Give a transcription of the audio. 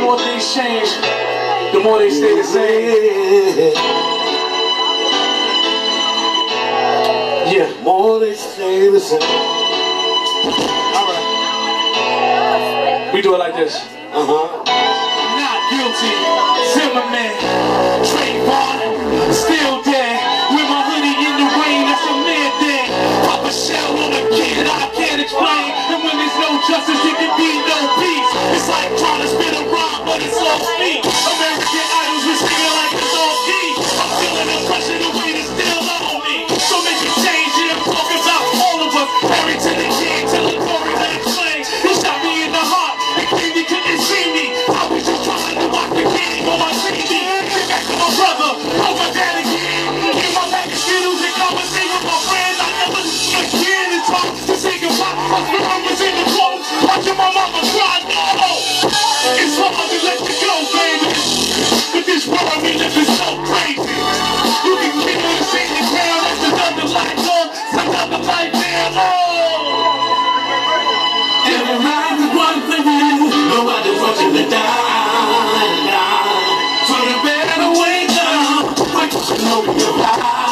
more things change, the more they stay the same. Yeah, more they stay the same. Alright. We do it like this. Not guilty, Zimmerman, Trayvon, still dead. With my hoodie in the rain, that's a man thing. Papa shell on a kid, I can't explain. And when there's no justice, it can be no peace. It's like trying to spit a rhyme, but it's all speak. American Idols, we're singing like it's all key. I'm feeling the pressure, the weight is still on me. So make it change, yeah, I'm talking about all of us. Married to the king, till the glory that flame. He shot me in the heart, and King couldn't see me. I was just trying to watch the king on my TV. Get back to my brother, hold my dad again. Get my pack of Skittles and conversate with my friends. I never again in time to say goodbye. My mom was in the clothes, watching my mama cry. No, it's hard to let you go, baby. But this world we live is so crazy. You can kill me and sing the ground. That's another life, Lord. It's another life there, Lord. Every life is one for you. Nobody wants you to die. So you better wake up. Wake up and open your eyes.